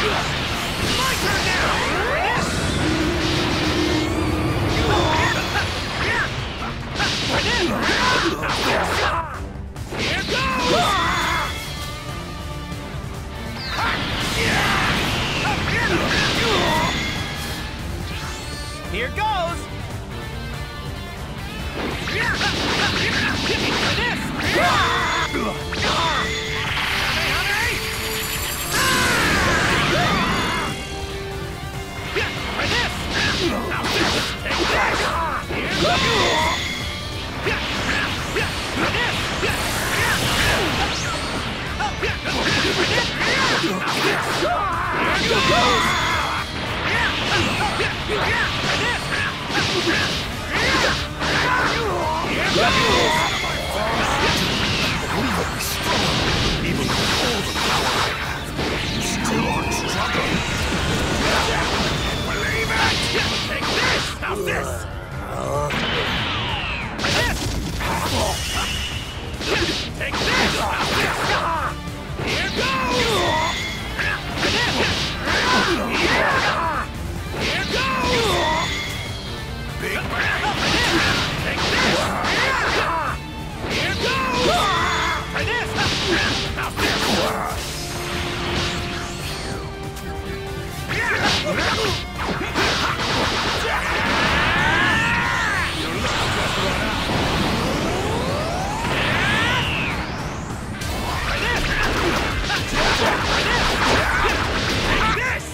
My turn now! Here goes! Here goes! Even with all the power I have, you still are struggling. Believe it! Take this! Now this! Take this! Now this! Here goes! Here goes! Big bang! Take this! Here goes! Try this! Now this! You're not just run out. Try this! Take this!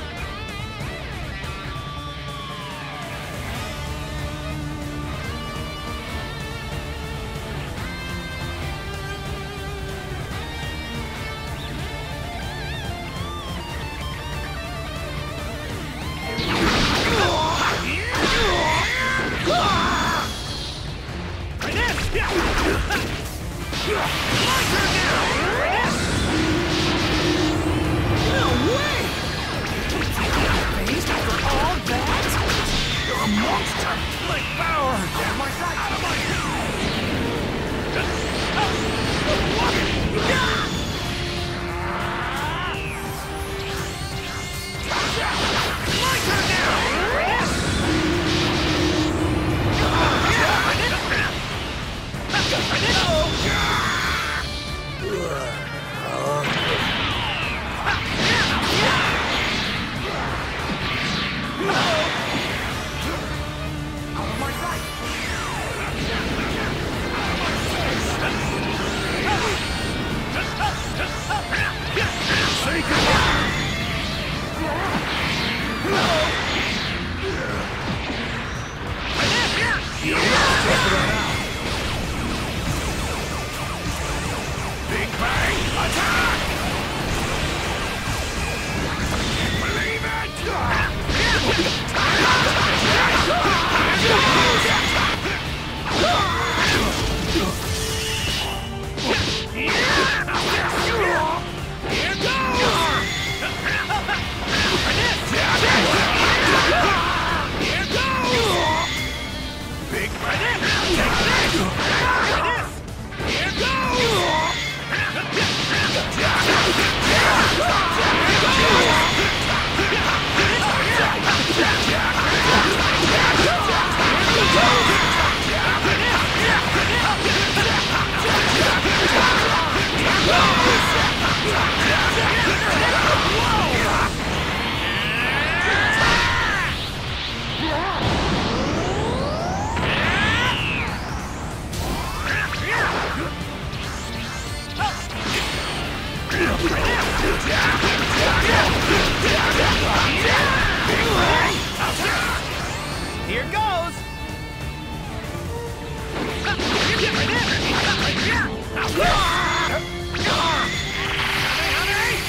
Here goes!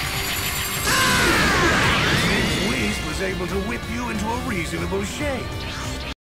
Whiz was able to whip you into a reasonable shape.